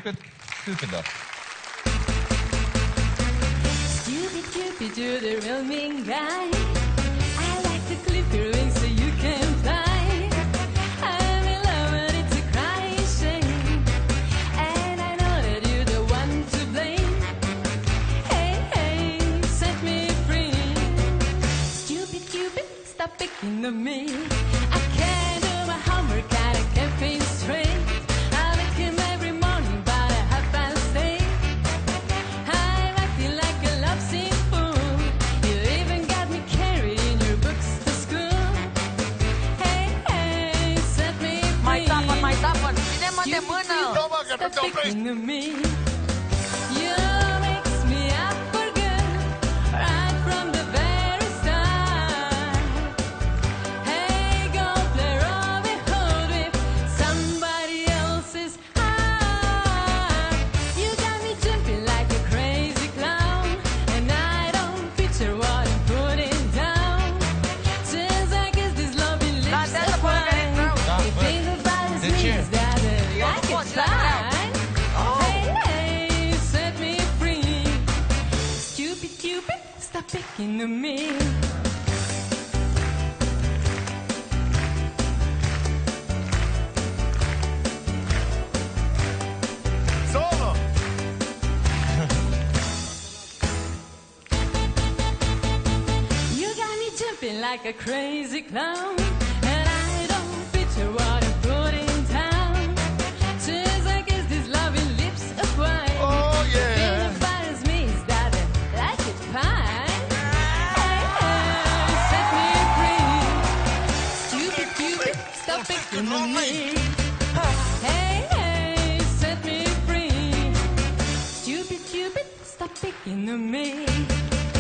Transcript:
Stupid, stupider. Stupid Cupid, you're the real mean guy. I like to clip your wings so you can fly. I'm in love but it's a crying shame, and I know that you're the one to blame. Hey, hey, set me free. Stupid Cupid, stop picking on me. I can't do my homework and I can't think straight. I wake him every morning by 8:30. I'm acting like a love scene fool. You even got me carrying your books to school. Hey, hey, set me free. Mai tapă, vine mă de mână. Stop picking on me. You makes me up for good right from the very start. Hey, go play Robin Hood with somebody else's heart. You got me jumping like a crazy clown, and I don't picture what I'm putting down. Since I guess this loving lips Dansează of până că mine, refreu. you think about this De ce? means that Eu I nu can pot la refreu. fly. Hey, hey, set me free. Stupid Cupid, stop picking on me. Solo! You got me jumping like a crazy clown, and I don't picture what I'm putting down. Since I guess these loving lips of wine, Oh, thing yeah! about me is that I like it fine. Hey, hey, set me free. Stupid Cupid, stop picking on me. Hey, hey, set me free. Stupid Cupid, stop picking on me.